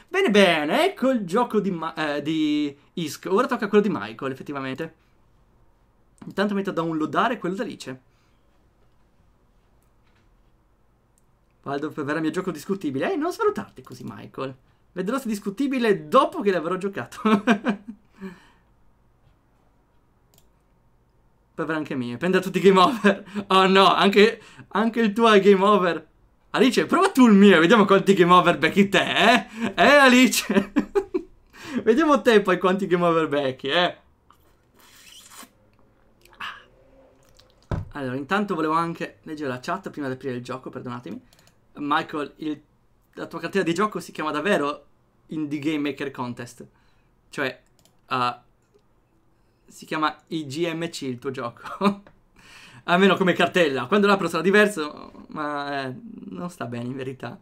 Bene, bene, ecco il gioco di Isk. Ora tocca quello di Michael, effettivamente. Intanto metto a downloadare quello da Alice. Vado per avere il mio gioco discutibile. Non svalutarti così, Michael. Vedrò se è discutibile dopo che l'avrò giocato. Per avere anche mio. Prendere tutti i game over. Oh no, anche il tuo è game over. Alice, prova tu il mio, vediamo quanti game over becchi te, eh? Alice? Vediamo te poi quanti game over becchi, eh? Allora, intanto volevo anche leggere la chat prima di aprire il gioco, perdonatemi. Michael, la tua cartella di gioco si chiama davvero Indie Game Maker Contest. Cioè, si chiama IGMC il tuo gioco. Almeno come cartella. Quando l'apro sarà diverso, ma non sta bene in verità.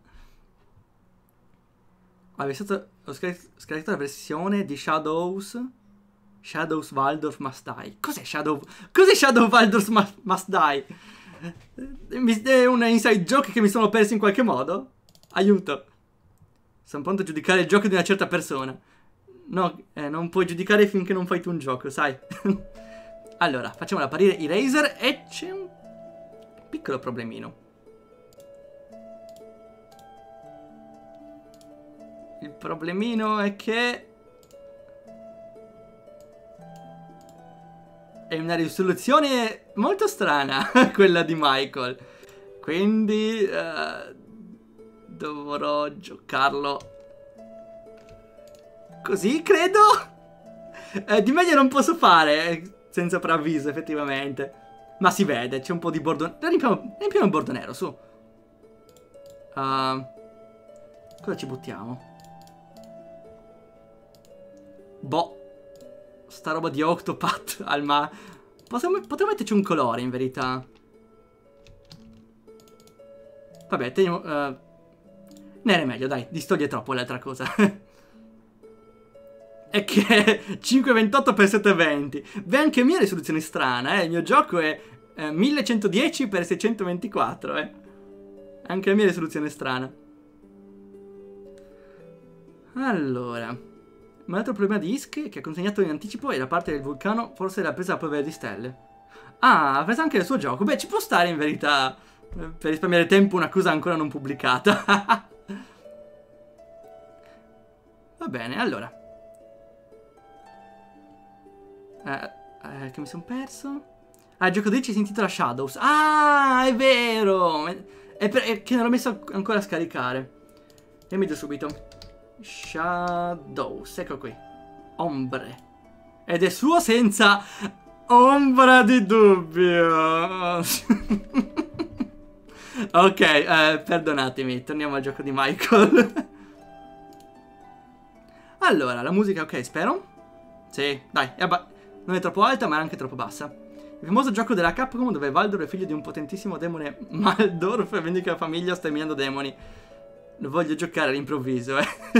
Ho scaricato la versione di Shadows Waldorf Must Die. Cos'è Shadow Waldorf Must Die? È un inside joke che mi sono perso in qualche modo? Aiuto. Sono pronto a giudicare il gioco di una certa persona. No, non puoi giudicare finché non fai tu un gioco, sai? Allora, facciamo apparire Eraser e c'è un piccolo problemino. Il problemino è che è una risoluzione molto strana, quella di Michael. Quindi dovrò giocarlo così, credo. Di meglio non posso fare senza preavviso, effettivamente. Ma si vede, c'è un po' di bordo. Riempiamo il bordo nero, su. Cosa ci buttiamo? Boh. Sta roba di Octopath al ma. Potremmo metterci un colore, in verità. Vabbè, teniamo. Nero è meglio, dai. Distoglie troppo l'altra cosa. È che 528x720. Beh, anche mia risoluzione è strana, il mio gioco è 1110x624, Anche la mia risoluzione è strana. Allora, un altro problema di Isk che ha consegnato in anticipo è la parte del vulcano, forse l'ha presa a polvere di stelle. Ah, ha preso anche il suo gioco. Beh, ci può stare in verità, per risparmiare tempo, una cosa ancora non pubblicata. Va bene, allora. Che mi sono perso. Il gioco di ci si intitola Shadows. Ah, è vero. È che non l'ho messo ancora a scaricare. Vediamo subito. Shadows, ecco qui. Ombre. Ed è suo senza ombra di dubbio. Ok, perdonatemi. Torniamo al gioco di Michael. Allora, la musica, ok, spero. Sì, dai, non è troppo alta, ma è anche troppo bassa. Il famoso gioco della Capcom dove Valdor è figlio di un potentissimo demone Maldorf e vendica la famiglia sterminando demoni. Lo voglio giocare all'improvviso,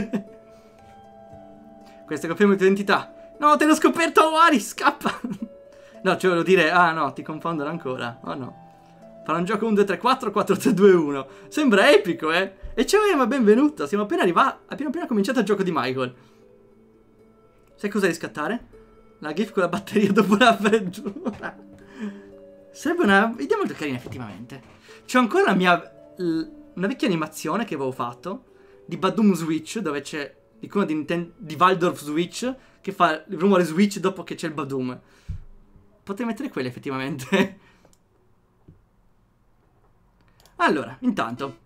Questa conferma la tua identità. No, te l'ho scoperto, Wari, scappa. No, cioè volevo dire, ah no, ti confondono ancora. Oh no. Farà un gioco 1, 2, 3, 4, 4, 3, 2, 1. Sembra epico, E ciao, ma benvenuto. Siamo appena arrivati, appena cominciato il gioco di Michael. Sai cosa riscattare? La GIF con la batteria dopo la freddura. Sarebbe una idea molto carina, effettivamente. C'ho ancora una vecchia animazione che avevo fatto di Badoom Switch, dove c'è l'icona di Waldorf Switch che fa il rumore Switch dopo che c'è il Badoom. Potrei mettere quelli, effettivamente. Allora, intanto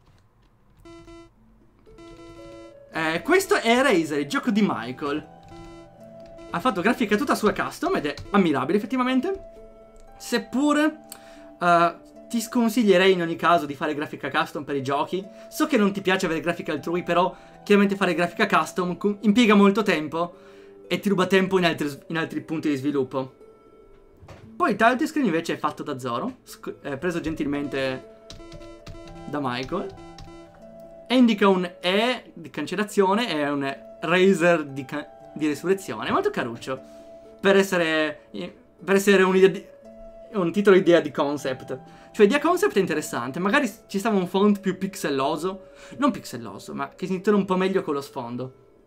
questo è Eraser, il gioco di Michael. Ha fatto grafica tutta sua custom ed è ammirabile, effettivamente. Seppur ti sconsiglierei in ogni caso di fare grafica custom per i giochi. So che non ti piace avere grafica altrui, però chiaramente fare grafica custom impiega molto tempo e ti ruba tempo in altri punti di sviluppo. Poi il title screen invece è fatto da Zoro, preso gentilmente da Michael, e indica un E di cancellazione e un Razer di resurrezione. È molto caruccio per essere un titolo idea di concept. Cioè idea concept è interessante. Magari ci stava un font più pixelloso. Non pixelloso, ma che si intende un po' meglio con lo sfondo.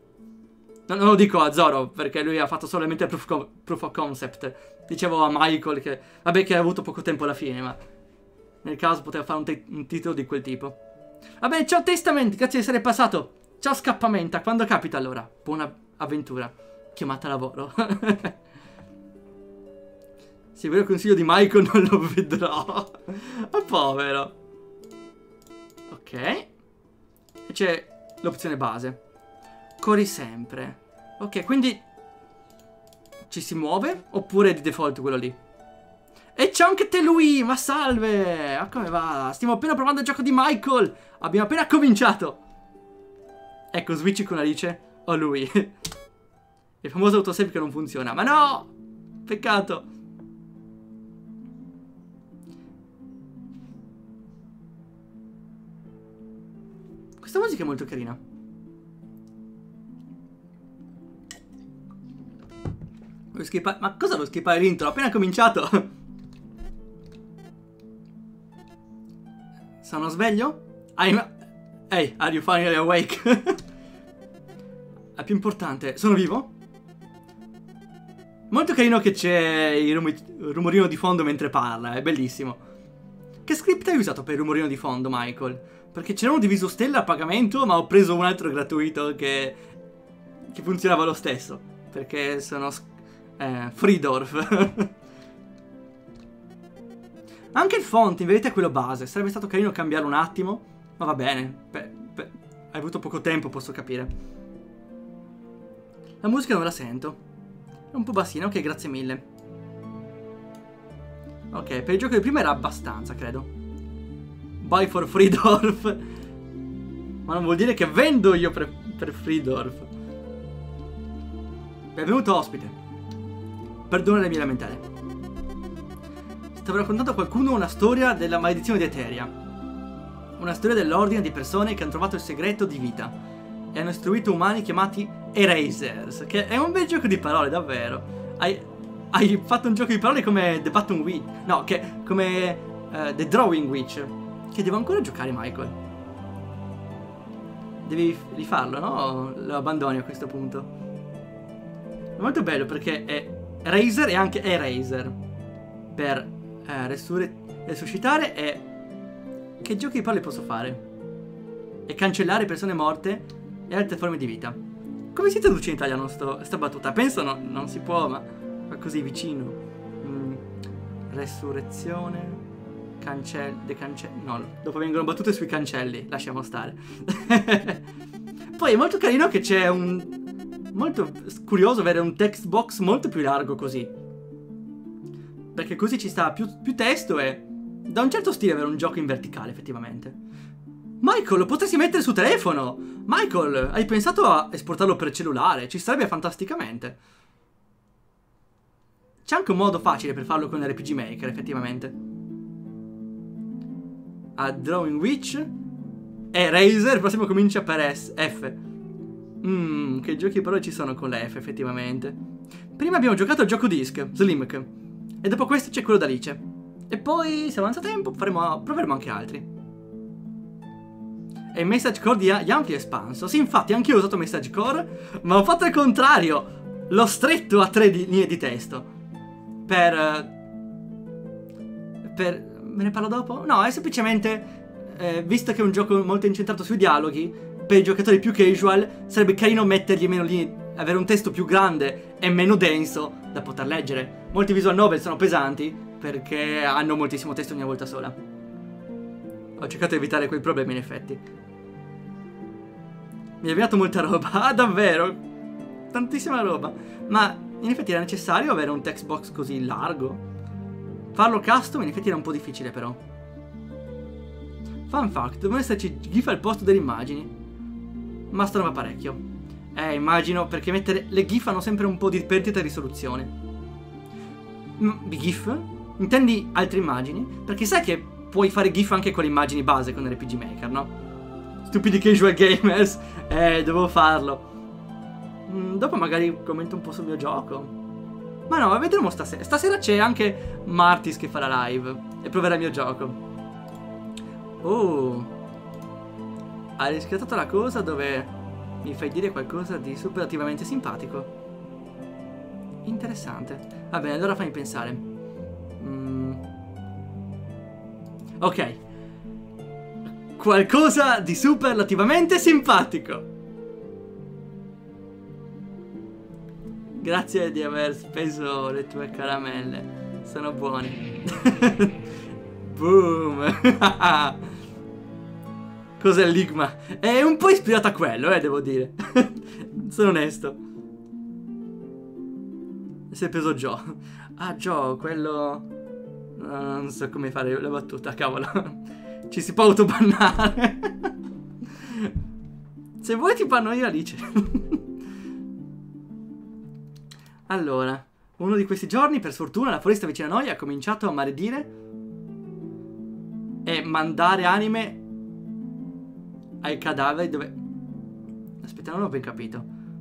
No, non lo dico a Zoro, perché lui ha fatto solamente proof of concept. Dicevo a Michael che, vabbè, che ha avuto poco tempo alla fine, ma nel caso poteva fare un titolo di quel tipo. Vabbè, ciao Testament, grazie di essere passato. Ciao Scappamenta, quando capita allora? Buona avventura. Chiamata lavoro. Se vuoi il consiglio di Michael non lo vedrò. Ma povero. Ok. E c'è l'opzione base. Corri sempre. Ok, quindi ci si muove? Oppure di default quello lì? E c'è anche te lui, ma salve! Ma come va? Stiamo appena provando il gioco di Michael. Abbiamo appena cominciato. Ecco, switch con Alice. O lui. Il famoso autosave che non funziona. Ma no! Peccato. Questa musica è molto carina. Vuoi skippare? Ma cosa vuoi skippare l'intro? Ho appena cominciato. Sono sveglio? Hey, are you finally awake? È più importante, sono vivo? Molto carino che c'è il rumorino di fondo mentre parla, è bellissimo. Che script hai usato per il rumorino di fondo, Michael? Perché c'erano diviso stelle a pagamento, ma ho preso un altro gratuito che funzionava lo stesso. Perché sono Freedorf. Anche il font in verità è quello base. Sarebbe stato carino cambiarlo un attimo, ma va bene. Hai avuto poco tempo, posso capire. La musica non la sento. È un po' bassina, ok, grazie mille. Ok, per il gioco di prima era abbastanza, credo. Buy for Freedorf. Ma non vuol dire che vendo io per Freedorf. Benvenuto ospite. Perdona le mie lamentele. Stavo raccontando a qualcuno una storia della maledizione di Eteria. Una storia dell'ordine di persone che hanno trovato il segreto di vita e hanno istruito umani chiamati Erasers, che è un bel gioco di parole, davvero. Hai fatto un gioco di parole come The Button Witch. No, come The Drawing Witch. Che devo ancora giocare, Michael. Devi rifarlo, no? Lo abbandoni a questo punto. È molto bello perché è Eraser e anche Eraser. Per resuscitare e... Che giochi di parole posso fare? E cancellare persone morte e altre forme di vita. Come si traduce in italiano sta battuta? Penso non si può, ma così vicino. Resurrezione. No, dopo vengono battute sui cancelli. Lasciamo stare. Poi è molto carino che c'è molto curioso avere un text box molto più largo così. Perché così ci sta più testo e da un certo stile avere un gioco in verticale, effettivamente. Michael, lo potresti mettere su telefono! Michael, hai pensato a esportarlo per cellulare? Ci sarebbe fantasticamente. C'è anche un modo facile per farlo con RPG Maker, effettivamente. A Drawing Witch e Razer, il prossimo comincia per F. Che giochi però ci sono con la F, effettivamente. Prima abbiamo giocato al gioco disc, Slimk. E dopo questo c'è quello d'Alice. E poi, se avanza tempo, proveremo anche altri. E il message core di Yankee è espanso. Sì, infatti, anche io ho usato message core, ma ho fatto il contrario. L'ho stretto a 3 linee di testo. Me ne parlo dopo? No, è semplicemente, visto che è un gioco molto incentrato sui dialoghi, per i giocatori più casual sarebbe carino mettergli meno linee, avere un testo più grande e meno denso da poter leggere. Molti visual novel sono pesanti perché hanno moltissimo testo ogni volta sola. Ho cercato di evitare quei problemi, in effetti. Mi è arrivato molta roba. Ah, davvero? Tantissima roba. Ma in effetti era necessario avere un text box così largo. Farlo custom in effetti era un po' difficile, però. Fun fact, devono esserci gif al posto delle immagini. Ma sto roba parecchio. Immagino, perché mettere le gif hanno sempre un po' di perdita di risoluzione. Di gif? Intendi altre immagini? Perché sai che puoi fare gif anche con le immagini base con RPG Maker, no? Stupidi casual gamers. Devo farlo. Dopo magari commento un po' sul mio gioco. Ma no, vedremo stasera. Stasera c'è anche Martis che farà live e proverà il mio gioco. Oh, hai riscattato la cosa dove Mi fai dire qualcosa di superlativamente simpatico. Interessante. Va bene, allora fammi pensare. Ok. Qualcosa di superlativamente simpatico. Grazie di aver speso le tue caramelle. Sono buoni. Boom. Cos'è l'Igma? È un po' ispirato a quello, devo dire. Sono onesto. Si è preso Joe. Ah, Joe, quello... Non so come fare la battuta, cavolo. Ci si può autobannare. Se vuoi ti banno io, Alice. Allora, uno di questi giorni, per sfortuna, la foresta vicino a noi ha cominciato a maledire e mandare anime ai cadaveri dove... Aspetta, non ho ben capito.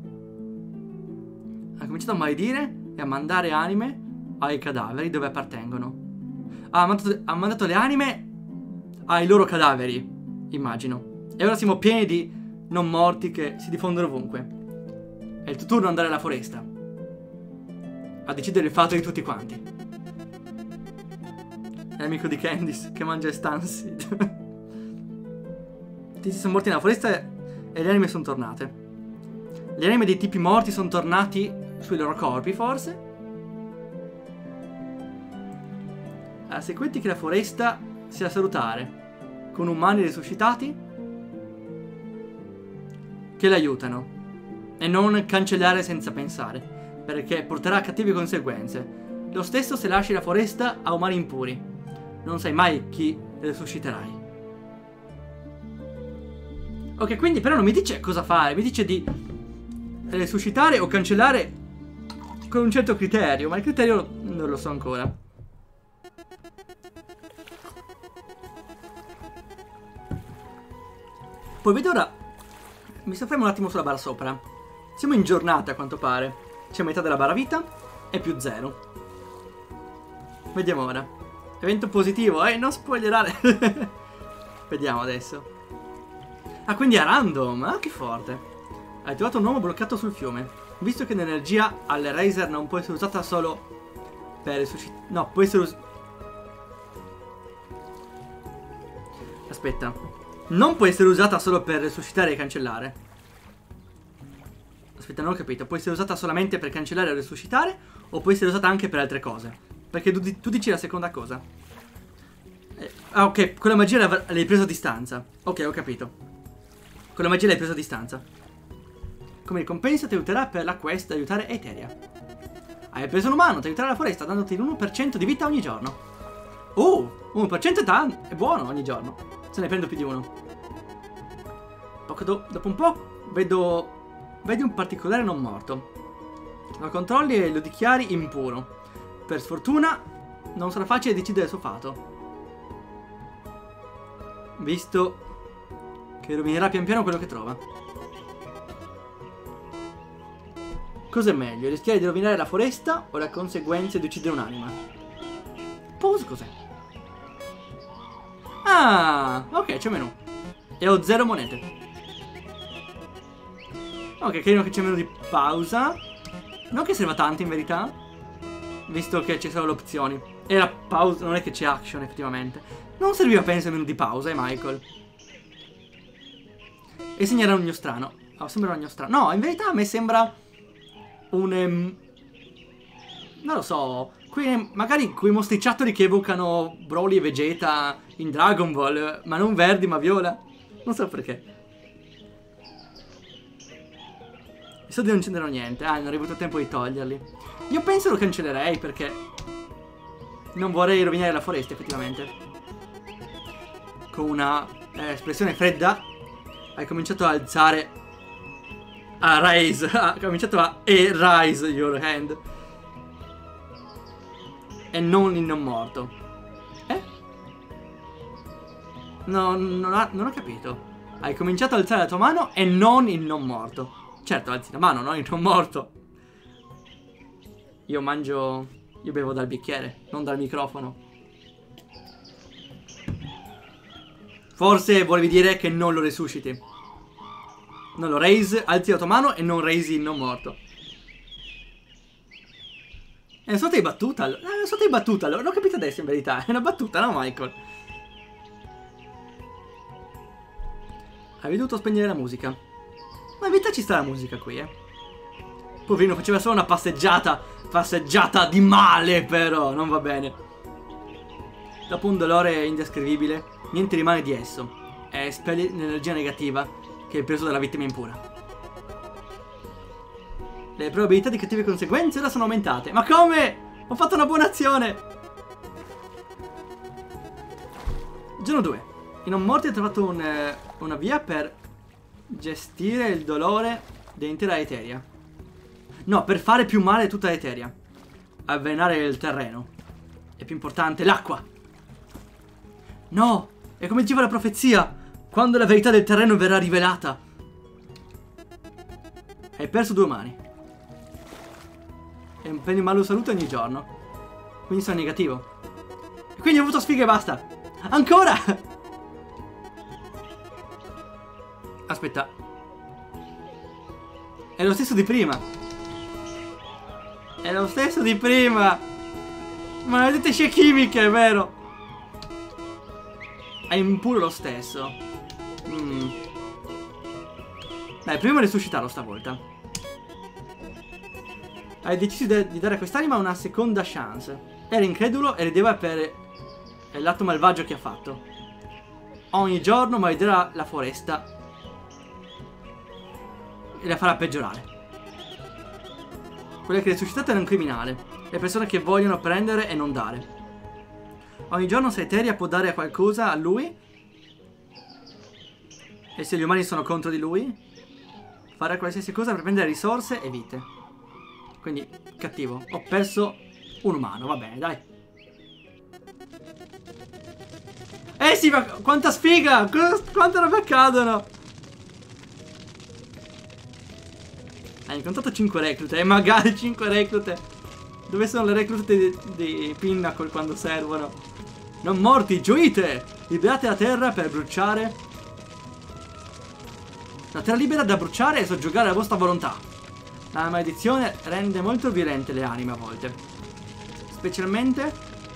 Ha cominciato a maledire e a mandare anime ai cadaveri dove appartengono. Ha mandato le anime ai loro cadaveri, immagino. E ora siamo pieni di non morti che si diffondono ovunque. È il tuo turno andare alla foresta a decidere il fatto di tutti quanti. È l'amico di Candice che mangia Stanseed. Tutti sono morti nella foresta e le anime sono tornate. Le anime dei tipi morti sono tornati sui loro corpi, forse? Seguenti che la foresta sia a salutare con umani risuscitati che l'aiutano e non cancellare senza pensare, perché porterà a cattive conseguenze. Lo stesso se lasci la foresta a umani impuri. Non sai mai chi risusciterai. Ok, quindi però non mi dice cosa fare. Mi dice di risuscitare o cancellare con un certo criterio, ma il criterio non lo so ancora. Poi vedo ora. Mi soffermo un attimo sulla barra sopra. Siamo in giornata a quanto pare. C'è metà della barra vita e più 0. Vediamo ora. Evento positivo, non spoilerare. Vediamo adesso. Ah, quindi è random. Ah, che forte. Hai trovato un uomo bloccato sul fiume. Visto che l'energia all'Eraser non può essere usata solo per resuscitare. No, può essere Aspetta. Non può essere usata solo per resuscitare e cancellare. Aspetta, non ho capito. Può essere usata solamente per cancellare e resuscitare o può essere usata anche per altre cose? Perché tu dici la seconda cosa. Ah, ok. Quella magia l'hai presa a distanza. Ok, ho capito. Quella magia l'hai presa a distanza. Come ricompensa ti aiuterà per la quest di aiutare Eteria. Hai preso un umano, ti aiuterà la foresta dandoti l'1% di vita ogni giorno. 1% è buono ogni giorno. Se ne prendo più di uno. Dopo un po' vedi un particolare non morto. Lo controlli e lo dichiari impuro. Per sfortuna non sarà facile decidere il suo fato, visto che rovinerà pian piano quello che trova. Cos'è meglio? Rischiare di rovinare la foresta o la conseguenza di uccidere un'anima? Pause cos'è? Ah, ok, c'è meno. E ho 0 monete. Ok, credo che c'è meno di pausa. Non che serva tanto in verità, visto che c'è solo le opzioni. E la pausa non è che c'è action effettivamente. Non serviva penso meno di pausa, Michael. E segnare un strano. Oh, sembra un strano. No, in verità a me sembra un... non lo so. Magari quei mostriciattoli che evocano Broly e Vegeta in Dragon Ball, ma non verdi ma viola. Non so perché. I soldi non c'entrano niente. Ah, non ho avuto tempo di toglierli. Io penso lo cancellerei perché non vorrei rovinare la foresta effettivamente. Con una espressione fredda hai cominciato a alzare a raise. Ha cominciato a raise your hand. E non il non morto. No, non ho capito. Hai cominciato a alzare la tua mano e non il non morto. Certo, alzi la mano, non il non morto. Io bevo dal bicchiere, non dal microfono. Forse volevi dire che non lo resusciti. Non lo raise, alzi la tua mano e non raisi il non morto. È una sorta di battuta. È una sorta di battuta. L'ho capito adesso in verità. È una battuta, no Michael? Avevi dovuto spegnere la musica. Ma in verità ci sta la musica qui, Poverino, faceva solo una passeggiata. Passeggiata di male, però. Non va bene. Dopo un dolore indescrivibile, niente rimane di esso. E espelli l'energia negativa che è il peso della vittima impura. Le probabilità di cattive conseguenze ora sono aumentate. Ma come? Ho fatto una buona azione. Giorno 2. I non morti hanno trovato una via per gestire il dolore dell'intera Eteria. No, per fare più male a tutta Eteria. Avvelenare il terreno. E più importante, l'acqua. No, è come diceva la profezia. Quando la verità del terreno verrà rivelata. Hai perso 2 umani. E prendi un malo salute ogni giorno. Quindi sono negativo. E quindi ho avuto sfighe e basta. Ancora! Aspetta. È lo stesso di prima. È lo stesso di prima. Maledette scie chimiche, è vero. È impuro lo stesso. Dai, proviamo a resuscitarlo stavolta. Hai deciso di dare a quest'anima una seconda chance. Era incredulo e rideva per l'atto malvagio che ha fatto. Ogni giorno maledirà la foresta e la farà peggiorare. Quella che resuscitate era un criminale. Le persone che vogliono prendere e non dare. Ogni giorno se Eteria può dare qualcosa a lui, e se gli umani sono contro di lui, fare qualsiasi cosa per prendere risorse e vite. Quindi, cattivo. Ho perso un umano, va bene, dai. Sì, ma quanta sfiga! Quante robe accadono! Hai incontrato 5 reclute, e magari 5 reclute. Dove sono le reclute di Pinnacle quando servono? Non morti, gioite! Liberate la terra per bruciare. La terra libera da bruciare e soggiogare la vostra volontà. La maledizione rende molto violente le anime a volte. Specialmente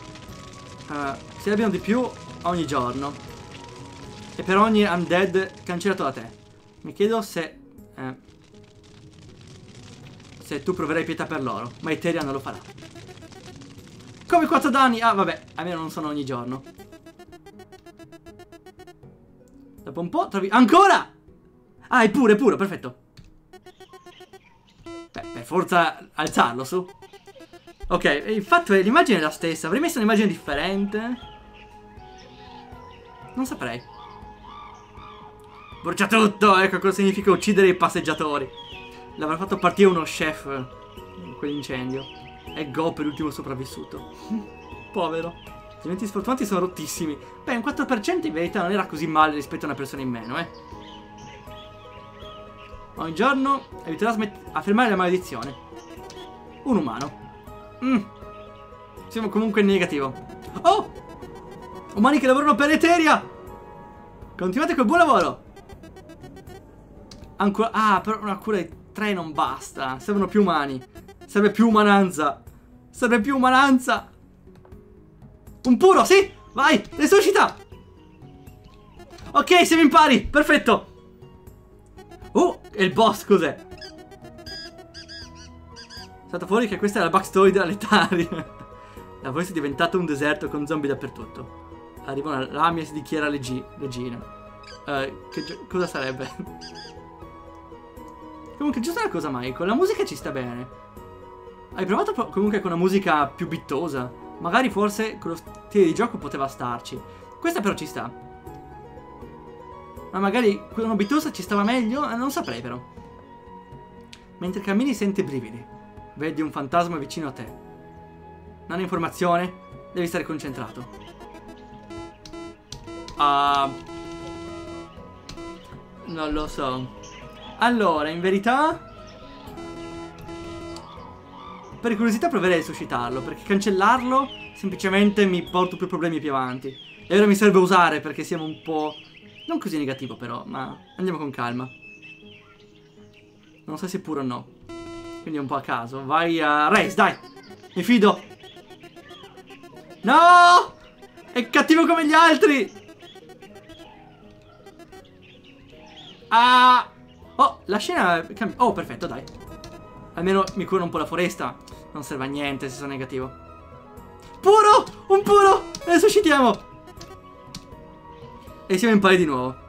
se abbiano di più ogni giorno. E per ogni undead cancellato da te. Mi chiedo se tu proverai pietà per loro. Ma Eteria non lo farà. Come 4 danni? Ah vabbè, almeno non sono ogni giorno. Dopo un po' trovi... Ancora! Ah, è pure, perfetto. Beh, per forza alzarlo su. Ok, il fatto è l'immagine è la stessa. Avrei messo un'immagine differente. Non saprei. Brucia tutto, ecco cosa significa uccidere i passeggiatori. L'avrà fatto partire uno chef in quell'incendio. E go per l'ultimo sopravvissuto. Povero. Gli eventi sfortunati sono rottissimi. Beh, un 4% in verità non era così male rispetto a una persona in meno, Ogni giorno aiuterà a fermare la maledizione. Un umano. Siamo comunque in negativo. Oh! Umani che lavorano per Eteria! Continuate col buon lavoro! Ancora... Ah, però una cura di 3 non basta. Servono più umani. Serve più umananza. Serve più umananza. Un puro, sì! Vai, resuscita! Ok, siamo in pari, perfetto. Oh, e il boss cos'è? È stato fuori che questa è la backstory della Letari. La foresta è diventata un deserto con zombie dappertutto. Arriva una lamia e si dichiara regina. Cosa sarebbe? Comunque, giusto una cosa, Michael, la musica ci sta bene. Hai provato comunque con una musica più bittosa? Magari forse con lo stile di gioco poteva starci. Questa però ci sta. Ma magari quella bittosa ci stava meglio? Non saprei però. Mentre cammini senti brividi. Vedi un fantasma vicino a te. Non hai informazione? Devi stare concentrato. Non lo so. Allora, in verità, per curiosità proverei a suscitarlo, perché cancellarlo semplicemente mi porto più problemi più avanti. E ora mi serve usare perché siamo un po'... non così negativo però, ma andiamo con calma. Non so se è puro o no. Quindi è un po' a caso. Vai a Raze, dai. Mi fido. No! È cattivo come gli altri. Ah! Oh, la scena cambia. Oh, perfetto, dai. Almeno mi cura un po' la foresta. Non serve a niente se sono negativo. Puro! Un puro! E resuscitiamo. E siamo in pari di nuovo.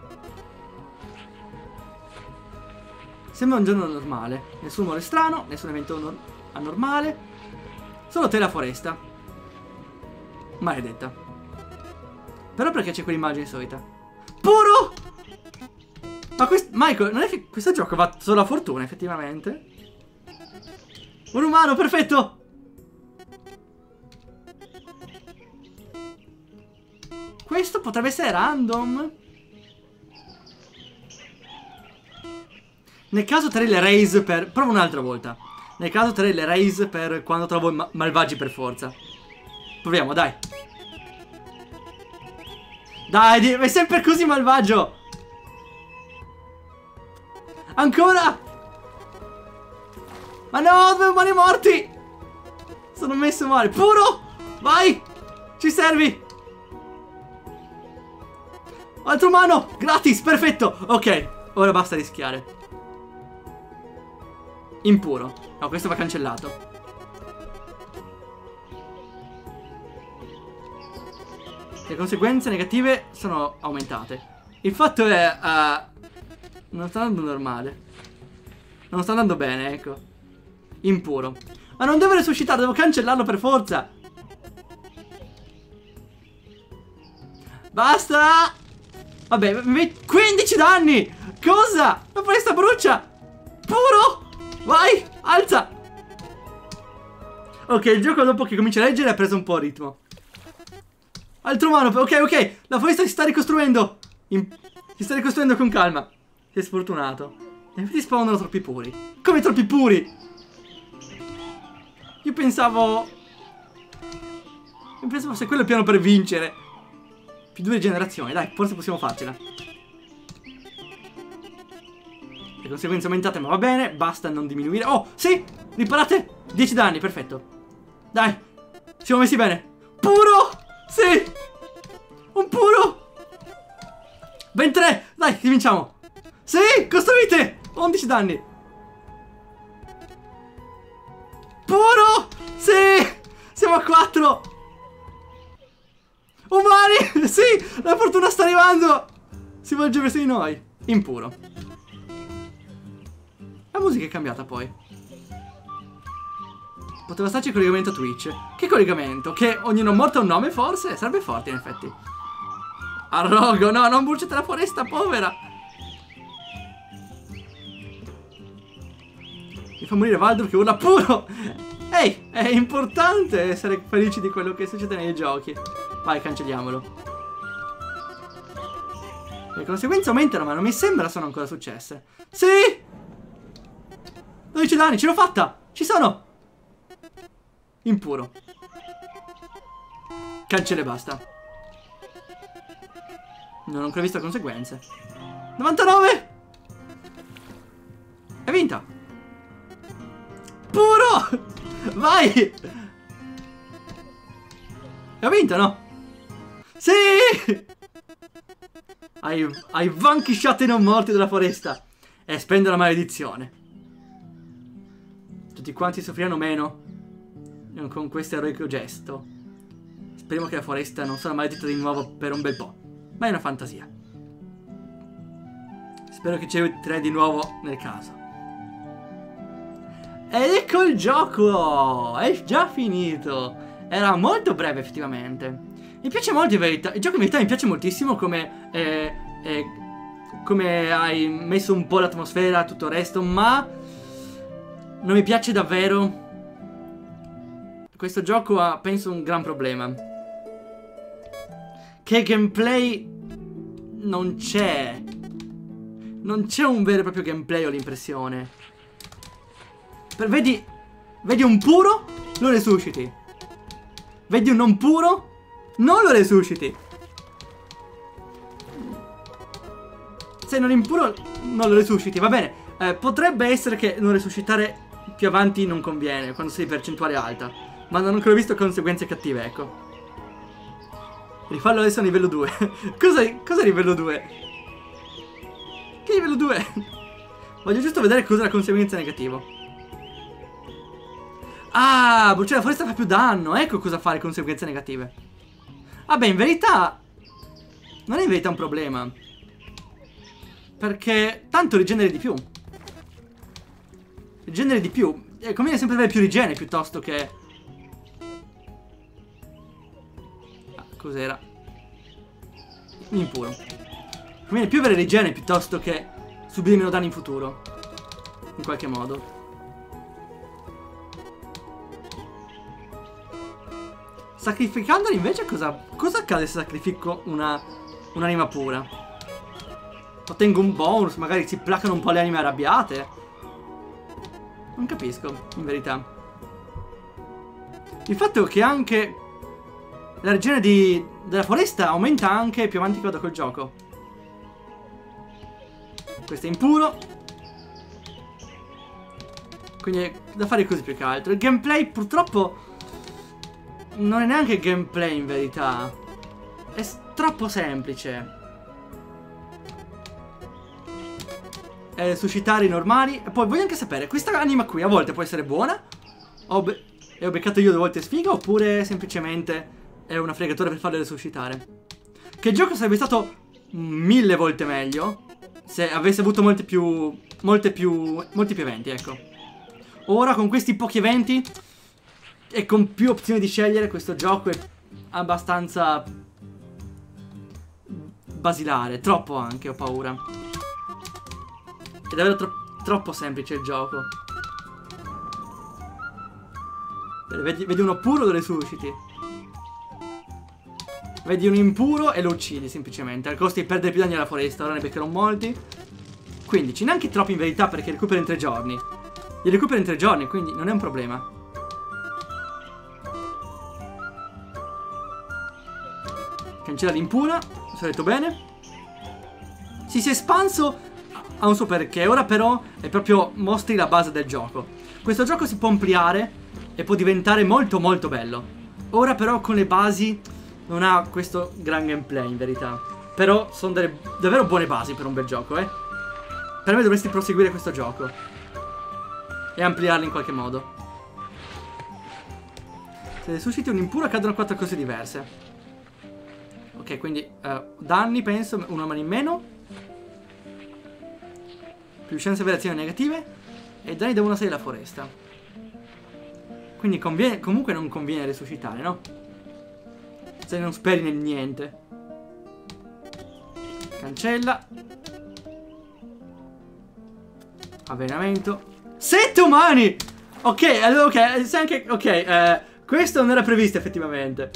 Sembra un giorno normale. Nessun rumore strano, nessun evento anormale. Solo te e la foresta. Maledetta. Però perché c'è quell'immagine solita? Puro! Ma Michael, non è che questo gioco va solo a fortuna, effettivamente? Un umano, perfetto! Questo potrebbe essere random. Nel caso terrei le raise per... Provo un'altra volta. Nel caso terrei le raise per quando trovo malvagi per forza. Proviamo, dai. Dai, è sempre così malvagio. Ancora. Ma no, due umani morti. Sono messo male. Puro. Vai. Ci servi. Altro umano. Gratis, perfetto. Ok, ora basta rischiare. Impuro. No, questo va cancellato. Le conseguenze negative sono aumentate. Il fatto è... non sta andando normale. Non sta andando bene, ecco. Impuro. Ma non devo resuscitare, devo cancellarlo per forza. Basta. Vabbè, 15 danni. Cosa? La foresta brucia. Puro. Vai, alza. Ok, il gioco dopo che comincia a leggere ha preso un po' ritmo. Altro umano, ok, la foresta si sta ricostruendo. Si sta ricostruendo con calma. Sei sfortunato. E infatti spawnano troppi puri. Come troppi puri? Io pensavo fosse quello il piano per vincere. Più 2 generazioni, dai, forse possiamo farcela. Le conseguenze aumentate, ma va bene. Basta non diminuire. Oh, sì, riparate. 10 danni, perfetto. Dai, siamo messi bene. Puro, sì. Un puro. Ben 3, dai, rivinciamo. Sì, costruite. 11 danni. Puro, sì. Siamo a 4. Umani, sì, la fortuna sta arrivando. Si volge verso di noi. Impuro. La musica è cambiata poi. Poteva starci il collegamento Twitch. Che collegamento? Che ognuno morto ha un nome forse? Sarebbe forte in effetti. Arrogo, no, non bruciate la foresta, povera. Mi fa morire Valdor che urla puro. Ehi, è importante essere felici di quello che succede nei giochi. Vai, cancelliamolo. Le conseguenze aumentano, ma non mi sembra sono ancora successe. Sì! 12 danni, ce l'ho fatta! Ci sono! Impuro. Cancella e basta. Non ho ancora visto conseguenze. 99! È vinta! Puro! Vai! Ho vinto, no? Sì! Hai vanquisciato i non morti della foresta. E spendo la maledizione. Tutti quanti soffriranno meno con questo eroico gesto. Speriamo che la foresta non sarà maledetta di nuovo per un bel po'. Ma è una fantasia. Spero che ci aiuterai di nuovo nel caso. Ed ecco il gioco! È già finito! Era molto breve effettivamente. Mi piace molto in verità. Il gioco in verità mi piace moltissimo come hai messo un po' l'atmosfera, tutto il resto, ma non mi piace davvero. Questo gioco ha, penso, un gran problema. Che gameplay non c'è. Non c'è un vero e proprio gameplay, ho l'impressione. Vedi un puro, lo resusciti. Vedi un non puro, non lo resusciti. Se non impuro, non lo resusciti, va bene. Potrebbe essere che non resuscitare più avanti non conviene, quando sei di percentuale alta. Ma non ho ancora visto conseguenze cattive, ecco. Rifarlo adesso a livello 2. Cosa livello 2? Che livello 2? Voglio giusto vedere cos'è la conseguenza negativa. Ah, bruciare la foresta fa più danno. Ecco cosa fare conseguenze negative. Vabbè, in verità non è in verità un problema, perché tanto rigeneri di più. Rigeneri di più. Conviene sempre avere più rigene piuttosto che... Cos'era? Impuro. Conviene più avere rigene piuttosto che subire meno danni in futuro. In qualche modo. Sacrificandoli invece cosa accade se sacrifico un'anima pura? Ottengo un bonus, magari si placano un po' le anime arrabbiate. Non capisco, in verità. Il fatto è che anche la regione della foresta aumenta anche più avanti che vado col gioco. Questo è impuro. Quindi è da fare così più che altro. Il gameplay purtroppo non è neanche gameplay in verità. È troppo semplice. Suscitare i normali. E poi voglio anche sapere, questa anima qui a volte può essere buona? E ho beccato io 2 volte sfiga? Oppure semplicemente è una fregatura per farle resuscitare? Che il gioco sarebbe stato 1000 volte meglio se avesse avuto molti più eventi, ecco. Ora con questi pochi eventi e con più opzioni di scegliere, questo gioco è abbastanza basilare. Troppo anche, ho paura. È davvero troppo semplice il gioco. Vedi uno puro, lo resusciti. Vedi un impuro e lo uccidi semplicemente. Al costo di perdere più danni alla foresta. Ora ne beccherò molti. 15, neanche troppi in verità, perché recupero in 3 giorni. Li recupero in 3 giorni, quindi non è un problema. Cancella l'impura. Se ho detto bene. Si è espanso. Ha un suo perché. Ora però è proprio mostri la base del gioco. Questo gioco si può ampliare e può diventare molto molto bello. Ora però con le basi non ha questo gran gameplay in verità. Però sono davvero buone basi per un bel gioco, eh. Per me dovresti proseguire questo gioco e ampliarlo in qualche modo. Se resusciti un impuro accadono 4 cose diverse. Ok, quindi danni penso, una mano in meno. Più chance per azioni negative. E danni da 1 a 6 alla foresta. Quindi comunque non conviene resuscitare, no? Se non speri nel niente. Cancella. Avvelenamento. 7 umani! Ok, allora ok, se anche... Ok, questo non era previsto effettivamente.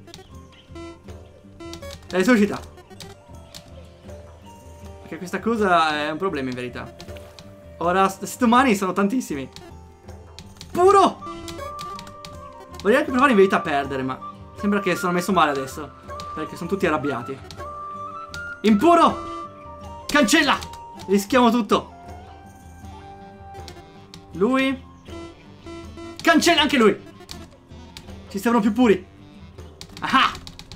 Resuscita. Perché questa cosa è un problema in verità. Ora, 7 umani sono tantissimi. Puro! Vorrei anche provare in verità a perdere, ma sembra che sono messo male adesso, perché sono tutti arrabbiati. Impuro! Cancella! Rischiamo tutto. Lui. Cancella anche lui. Ci servono più puri. Ah!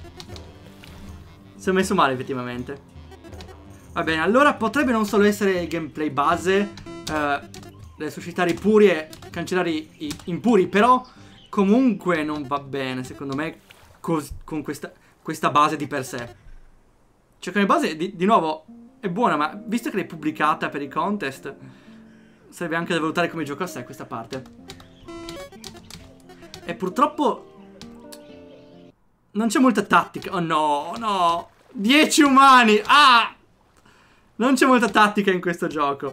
Sono messo male effettivamente. Va bene, allora potrebbe non solo essere il gameplay base, resuscitare i puri e cancellare i impuri, però comunque non va bene secondo me con questa base di per sé. Cioè come base di nuovo è buona, ma visto che l'hai pubblicata per i contest, serve anche da valutare come gioco a sé questa parte. E purtroppo non c'è molta tattica. Oh no, no. 10 umani. Ah! Non c'è molta tattica in questo gioco.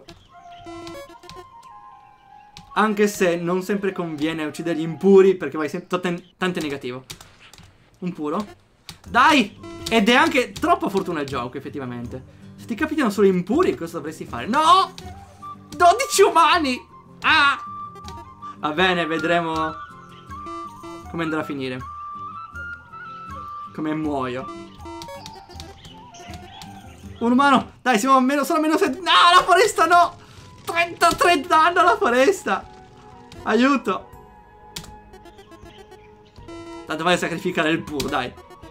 Anche se non sempre conviene uccidere gli impuri, perché vai sempre tanto negativo. Un puro. Dai! Ed è anche troppa fortuna il gioco effettivamente. Se ti capitano solo impuri, cosa dovresti fare? No! 12 umani! Ah! Va bene, vedremo come andrà a finire. Come muoio. Un umano! Dai, siamo a meno, solo a meno 7. No, la foresta no! 3 33 danno alla foresta. Aiuto. Tanto vai a sacrificare il puro, dai.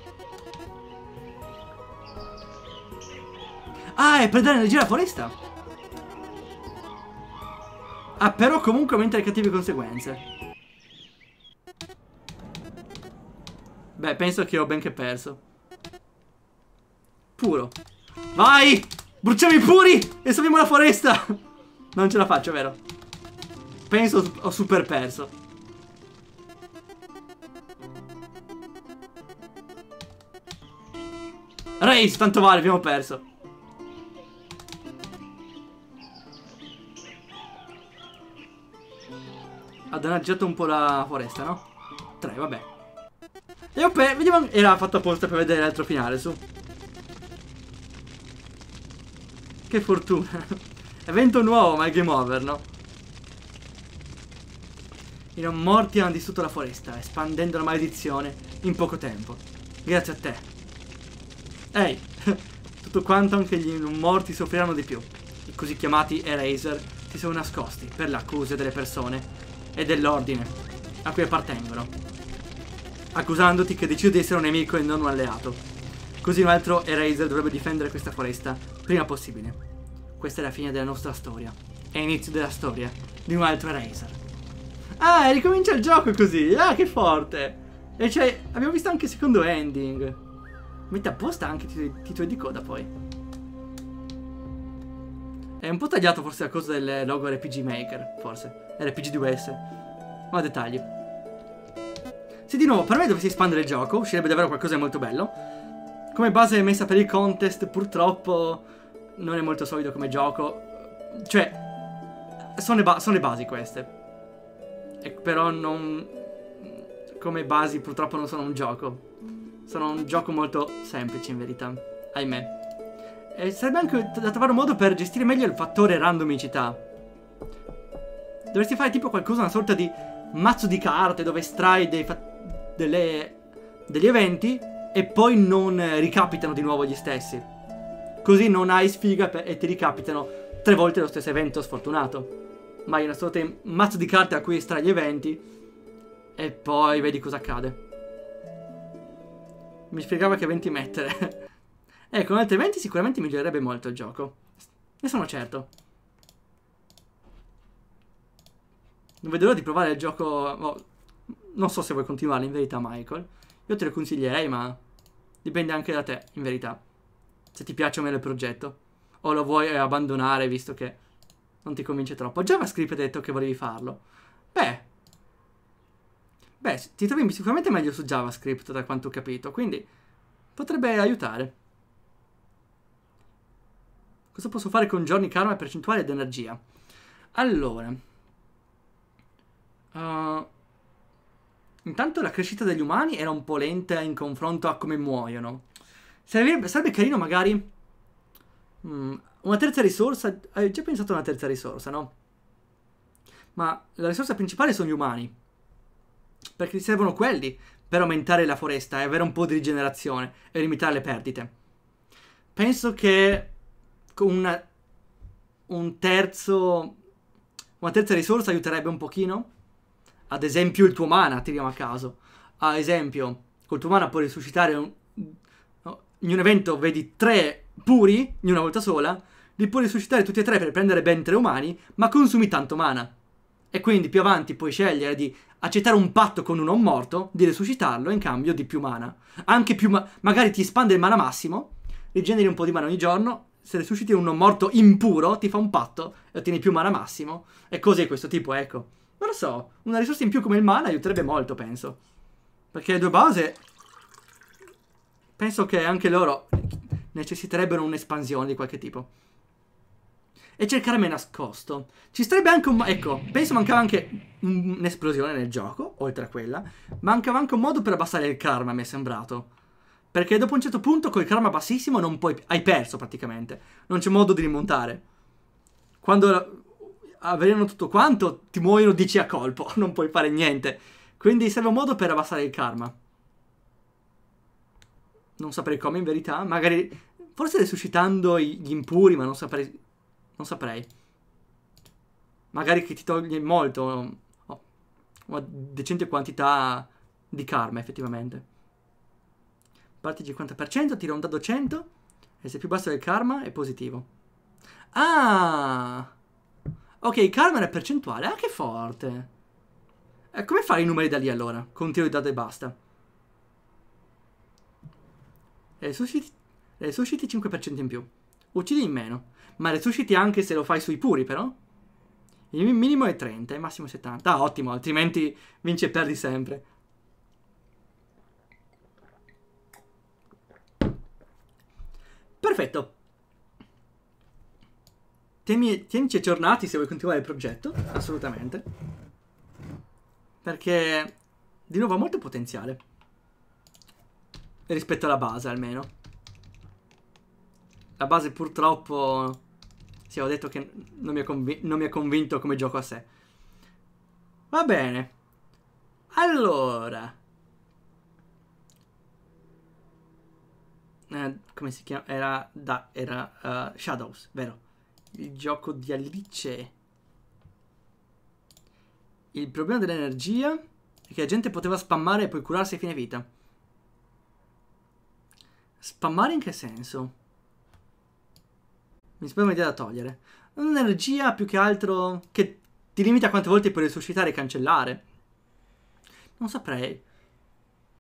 Ah, è per dare energia alla foresta. Ah, però comunque aumenta le cattive conseguenze. Beh, penso che ho ben che perso. Puro. Vai! Bruciamo i puri e salviamo la foresta. Non ce la faccio, vero? Penso ho super perso. Race, tanto vale, abbiamo perso. Ha danneggiato un po' la foresta, no? 3, vabbè. E vediamo. Era fatto apposta per vedere l'altro finale, su. Che fortuna. Evento nuovo, ma è game over, no? I non morti hanno distrutto la foresta, espandendo la maledizione in poco tempo. Grazie a te. Ehi, tutto quanto anche gli non morti soffriranno di più. I così chiamati Eraser si sono nascosti per le accuse delle persone e dell'ordine a cui appartengono, accusandoti che decidi di essere un nemico e non un alleato. Così un altro Eraser dovrebbe difendere questa foresta prima possibile. Questa è la fine della nostra storia. È l'inizio della storia di un altro Eraser. Ah, ricomincia il gioco così. Ah, che forte. E cioè, abbiamo visto anche il secondo ending. Mette apposta anche titoli di coda poi. È un po' tagliato forse la cosa del logo RPG Maker, forse. RPG2S. Ma dettagli. Se di nuovo per me dovessi espandere il gioco, uscirebbe davvero qualcosa di molto bello. Come base messa per il contest, purtroppo non è molto solido come gioco. Cioè, sono le basi queste. Però non... come basi purtroppo non sono un gioco. Sono un gioco molto semplice in verità. Ahimè. E sarebbe anche da trovare un modo per gestire meglio il fattore randomicità. Dovresti fare tipo qualcosa, una sorta di mazzo di carte dove estrai degli eventi e poi non ricapitano di nuovo gli stessi. Così non hai sfiga e ti ricapitano 3 volte lo stesso evento sfortunato. Ma hai una sorta di mazzo di carte a cui estrai gli eventi e poi vedi cosa accade. Mi spiegava che eventi mettere. Ecco, con altri eventi sicuramente migliorerebbe molto il gioco. Ne sono certo. Non vedo l'ora di provare il gioco. Oh, non so se vuoi continuare in verità, Michael. Io te lo consiglierei, ma dipende anche da te, in verità. Se ti piace o meno il progetto. O lo vuoi abbandonare, visto che non ti convince troppo. JavaScript hai detto che volevi farlo. Beh, ti trovi sicuramente meglio su JavaScript, da quanto ho capito. Quindi potrebbe aiutare. Cosa posso fare con giorni, karma, percentuale ed energia? Allora, intanto la crescita degli umani era un po' lenta in confronto a come muoiono. Sarebbe carino magari una terza risorsa. Hai già pensato a una terza risorsa, no? Ma la risorsa principale sono gli umani, perché ti servono quelli per aumentare la foresta e avere un po' di rigenerazione e limitare le perdite. Penso che con una terza risorsa aiuterebbe un pochino. Ad esempio il tuo mana, tiriamo a caso. Ad esempio, col tuo mana puoi risuscitare in un evento vedi 3 puri in una volta sola. Li puoi risuscitare tutti e 3 per prendere ben 3 umani, ma consumi tanto mana. E quindi più avanti puoi scegliere di accettare un patto con un non morto, di risuscitarlo in cambio di più mana. Anche più magari ti espande il mana massimo, rigeneri un po' di mana ogni giorno. Se risusciti un non morto impuro, ti fa un patto e ottieni più mana massimo. E cose di questo tipo, ecco. Non lo so, una risorsa in più come il mana aiuterebbe molto, penso. Perché le due base, penso che anche loro necessiterebbero un'espansione di qualche tipo. E cercarmi nascosto. Ci starebbe anche un... ecco, penso mancava anche un'esplosione nel gioco, oltre a quella. Mancava anche un modo per abbassare il karma, mi è sembrato. Perché dopo un certo punto col karma bassissimo non puoi... hai perso praticamente. Non c'è modo di rimontare. Quando avvengono tutto quanto ti muoiono 10 a colpo. Non puoi fare niente. Quindi serve un modo per abbassare il karma. Non saprei come in verità. Magari... forse resuscitando gli impuri, ma non saprei. Non saprei. magari che ti toglie molto, una decente quantità di karma effettivamente. Parti il 50%, tira un dado 100 e se è più basso del karma è positivo. Ah! Ok, il karma è una percentuale, che forte. Come fai i numeri da lì allora? Con un tiro di dado e basta. Resusciti 5% in più. Uccidi in meno. Ma resusciti anche se lo fai sui puri, però. Il minimo è 30, il massimo è 70. Ah, ottimo, altrimenti vinci e perdi sempre. Perfetto. Tienici aggiornati se vuoi continuare il progetto, assolutamente. Perché, di nuovo, ha molto potenziale. Rispetto alla base, almeno. La base, purtroppo, sì, ho detto che non mi ha convinto come gioco a sé. Va bene. Allora. Come si chiama? Era Shadows, vero? Il gioco di Alice. Il problema dell'energia è che la gente poteva spammare e poi curarsi a fine vita. Spammare in che senso? Mi sembra un'idea da togliere. Un'energia più che altro che ti limita a quante volte puoi resuscitare e cancellare. Non saprei.